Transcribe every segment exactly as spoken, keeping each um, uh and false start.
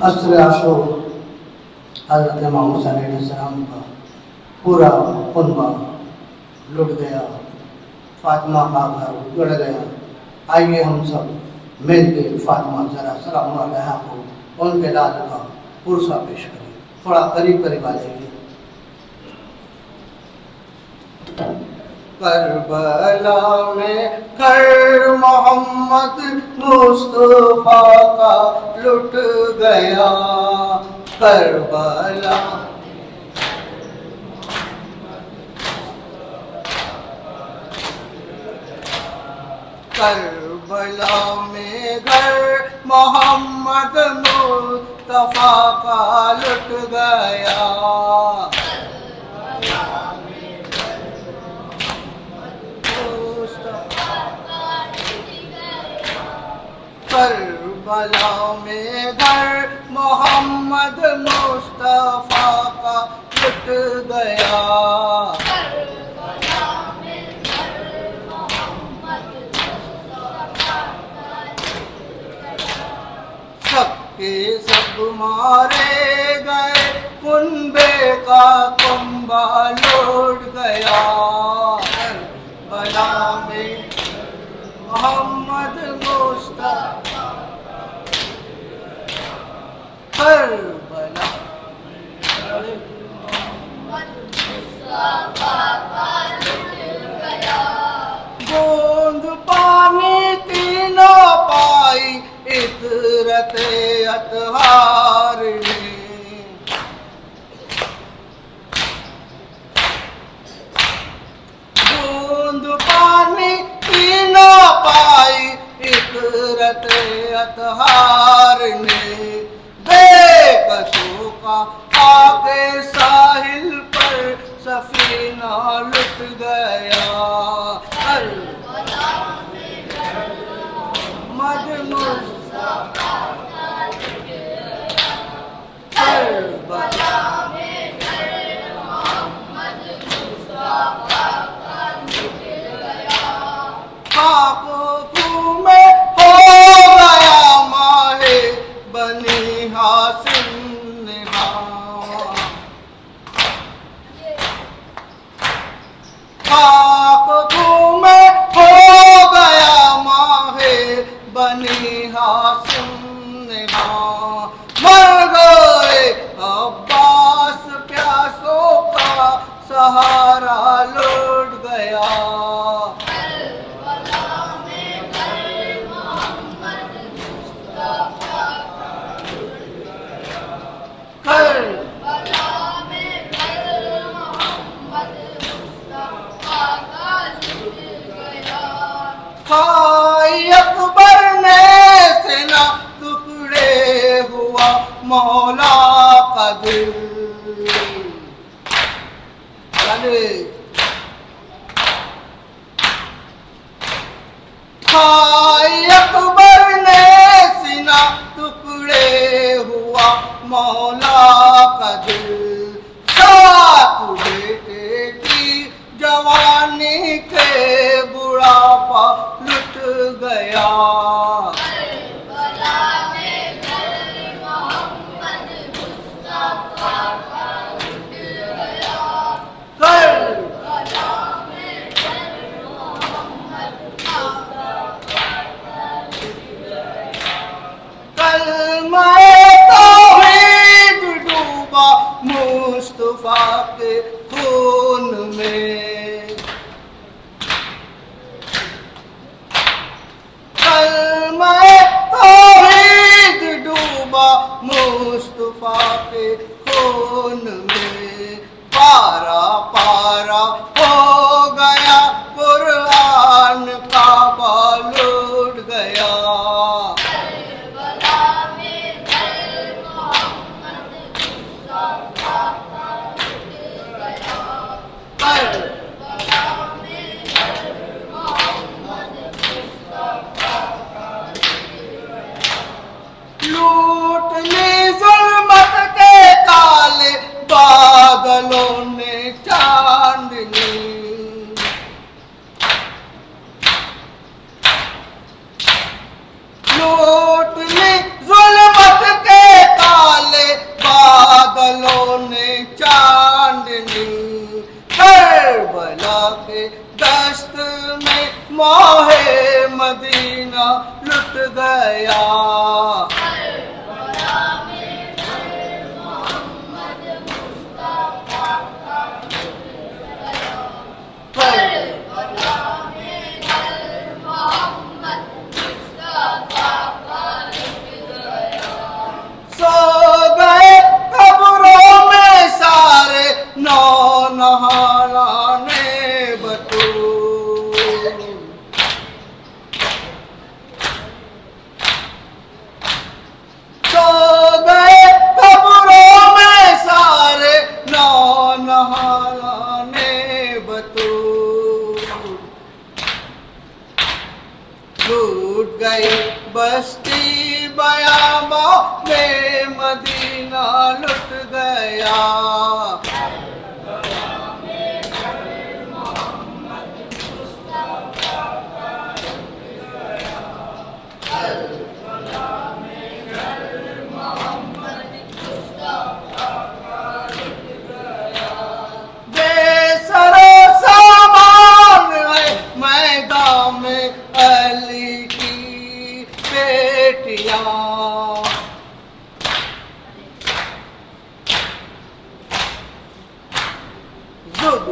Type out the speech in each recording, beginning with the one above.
असर आशो हज़रत इमाम हुसैन अलैहिस्सलाम का पूरा कुनबा लुट गया, फातिमा का घर उजड़ गया। आइए हम सब मिल के फातिमा ज़रा सलाम अलैहा को उनके लाल का पुरसा पेश करें। थोड़ा करीब करीब आ जाइए। करबला में कर मोहम्मद मुस्तफा का लुट गया, करबला करबला में घर मोहम्मद मुस्तफा का लुट गया, करबला में घर मोहम्मद मुस्तफा का लुट गया, सबके सब मारे गए, कुंबे का कुंबा लौट गया, करबला में मोहम्मद मुस्तफा, करबला बूंद पानी तीनों पाई इतरत अतहार ने, बूंद पानी तीनों पाई इतरत अतहार ने, बेकसों का आगे साहिल पर सफीना लुट गया, मद मुस्तफा करबला में मोहम्मद मुस्तफा का लुट गया, खाकों में हो गया माहे बनी हासिन निभा, खाकों में हो गया माहे बनी हासिन निभा, मर गए अब्बास प्यासों का सहारा लौट गया, करबला में घर मोहम्मद मुस्तफा का लुट गया, खाई अकबर ने सेना टुकड़े हुआ मौला का दिल, खाई अकबर ने सीना टुकड़े हुआ मौला का दिल, सात बेटे की जवानी के बुढ़ापा लुट गया, करबला में घर मोहम्मद मुस्तफा का लुट गया, करबला में घर मोहम्मद मुस्तफा का लुट गया, कलमा मुस्तफा के खून में, कलमा तौहीद डूबा मुस्तफा के खून में, पारा पारा हो गया कुरान का लूट गया, लूट ली जुल्मत के काले बादलों ने चांदनी, लूट ली जुल्मत के काले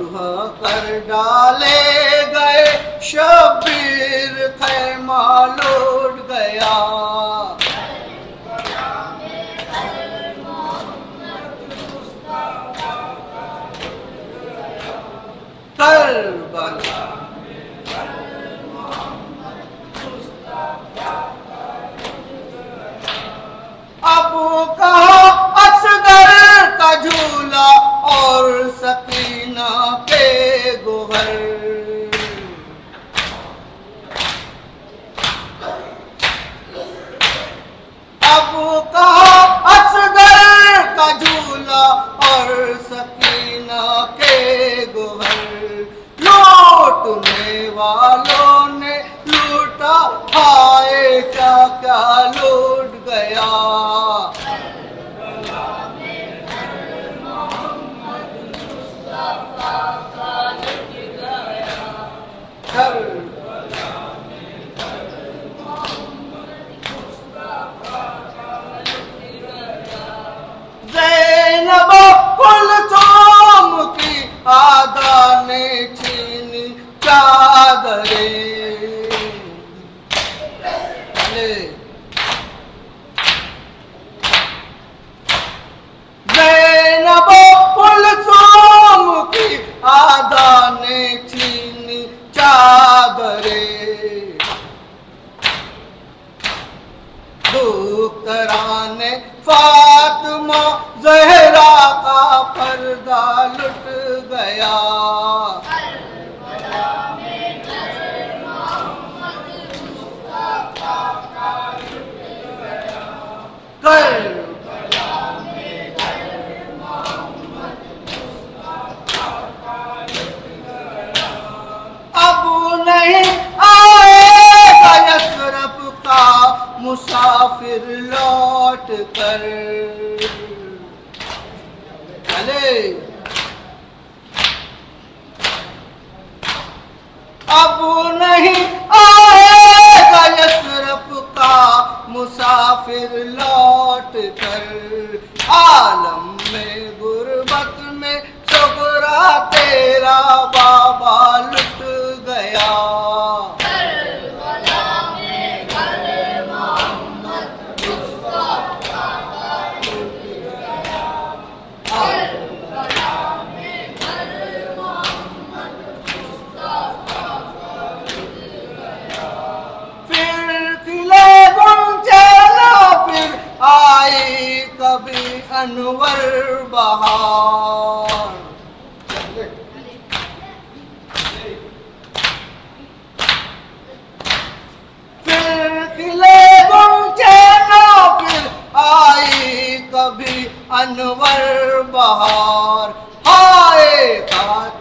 फतह कर डाले गए, शब्बीर खैमा लौट गया। करबला अब कहा असगर का झूला और सकीना के गोहर। अब कहा असगर का झूला और सकीना के गोहर। लूटने वालों ने लूटा, हाय क्या क्या लूट गया। ज़ैनब कुलथूम की आदा ने छीनी चादरे। ज़ैनब कुलथूम की आदा ने छीनी चादरे। दुख्तराने फातिमा ज़हरा का पर्दा लुट गया। अब नहीं आएगा यसरफ का मुसाफिर लौट कर। चले अब नहीं आएगा यसरफ का मुसाफिर लौट कर। आलम में गुर्बत में सुगरा तेरा बाबा लुट गया। आई कभी अनवर बहार। फिर खिले गुंचे ना, फिर आई कभी अनवर बहार। हाय